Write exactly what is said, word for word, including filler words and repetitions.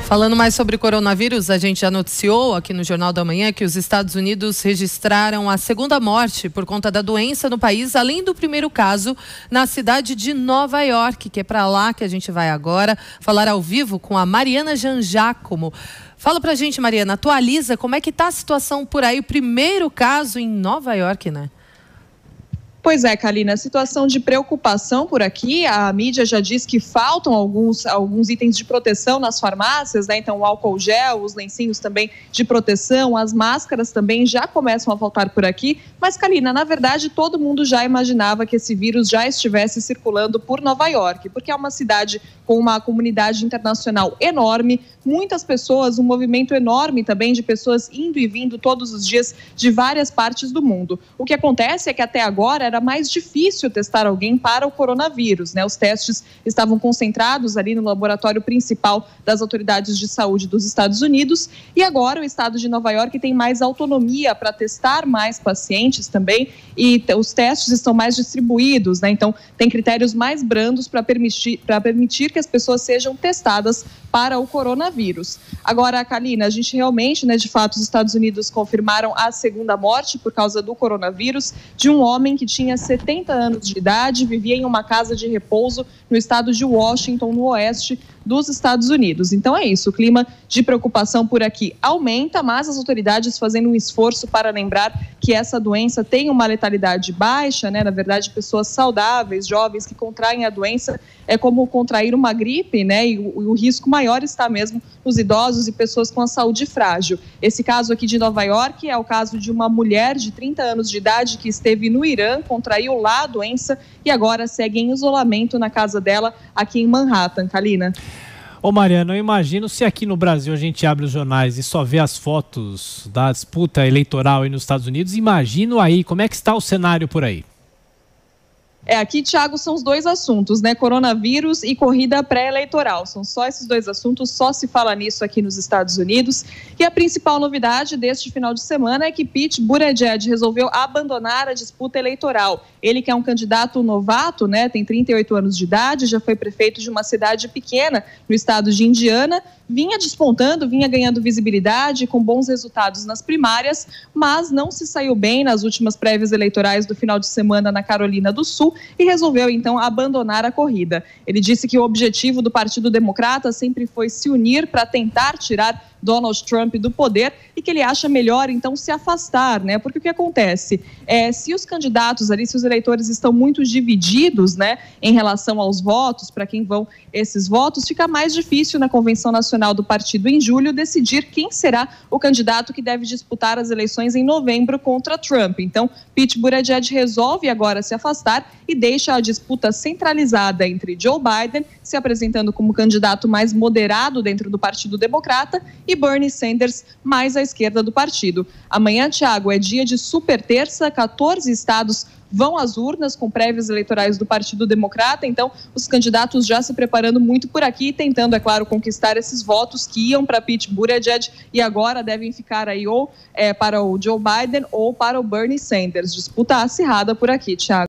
Falando mais sobre coronavírus, a gente já noticiou aqui no Jornal da Manhã que os Estados Unidos registraram a segunda morte por conta da doença no país, além do primeiro caso na cidade de Nova York, que é para lá que a gente vai agora falar ao vivo com a Mariana Jangiacomo. Fala pra gente, Mariana, atualiza como é que tá a situação por aí, o primeiro caso em Nova York, né? Pois é, Kalina, situação de preocupação por aqui. A mídia já diz que faltam alguns, alguns itens de proteção nas farmácias, né? Então o álcool gel, os lencinhos também de proteção, as máscaras também já começam a faltar por aqui. Mas, Kalina, na verdade todo mundo já imaginava que esse vírus já estivesse circulando por Nova York, porque é uma cidade com uma comunidade internacional enorme, muitas pessoas, um movimento enorme também de pessoas indo e vindo todos os dias de várias partes do mundo. O que acontece é que até agora era mais difícil testar alguém para o coronavírus, né? Os testes estavam concentrados ali no laboratório principal das autoridades de saúde dos Estados Unidos e agora o estado de Nova York tem mais autonomia para testar mais pacientes também e os testes estão mais distribuídos, né? Então tem critérios mais brandos para permitir, para permitir que as pessoas sejam testadas para o coronavírus. Agora, Kalina, a gente realmente, né, de fato, os Estados Unidos confirmaram a segunda morte por causa do coronavírus de um homem que tinha setenta anos de idade, vivia em uma casa de repouso no estado de Washington, no oeste dos Estados Unidos. Então é isso, o clima de preocupação por aqui aumenta, mas as autoridades fazendo um esforço para lembrar que essa doença tem uma letalidade baixa, né? Na verdade, pessoas saudáveis, jovens que contraem a doença é como contrair uma gripe, né? E o, o risco maior está mesmo nos idosos e pessoas com a saúde frágil. Esse caso aqui de Nova York é o caso de uma mulher de trinta anos de idade que esteve no Irã, contraiu lá a doença e agora segue em isolamento na casa dela aqui em Manhattan. Kalina. Ô Mariana, eu imagino se aqui no Brasil a gente abre os jornais e só vê as fotos da disputa eleitoral aí nos Estados Unidos, imagino aí, como é que está o cenário por aí? É, aqui, Thiago, são os dois assuntos, né? Coronavírus e corrida pré-eleitoral. São só esses dois assuntos, só se fala nisso aqui nos Estados Unidos. E a principal novidade deste final de semana é que Pete Buttigieg resolveu abandonar a disputa eleitoral. Ele que é um candidato novato, né? Tem trinta e oito anos de idade, já foi prefeito de uma cidade pequena no estado de Indiana, vinha despontando, vinha ganhando visibilidade com bons resultados nas primárias, mas não se saiu bem nas últimas prévias eleitorais do final de semana na Carolina do Sul e resolveu então abandonar a corrida. Ele disse que o objetivo do Partido Democrata sempre foi se unir para tentar tirar Donald Trump do poder e que ele acha melhor então se afastar, né? Porque o que acontece é, se os candidatos ali, se os eleitores estão muito divididos, né, em relação aos votos, para quem vão esses votos, fica mais difícil na convenção nacional do partido em julho decidir quem será o candidato que deve disputar as eleições em novembro contra Trump. Então, Pete Buttigieg resolve agora se afastar e deixa a disputa centralizada entre Joe Biden, se apresentando como candidato mais moderado dentro do Partido Democrata, e Bernie Sanders, mais à esquerda do partido. Amanhã, Thiago, é dia de super terça, quatorze estados vão às urnas com prévias eleitorais do Partido Democrata, então os candidatos já se preparando muito por aqui, tentando, é claro, conquistar esses votos que iam para Pete Buttigieg e agora devem ficar aí ou é, para o Joe Biden ou para o Bernie Sanders. Disputa acirrada por aqui, Thiago.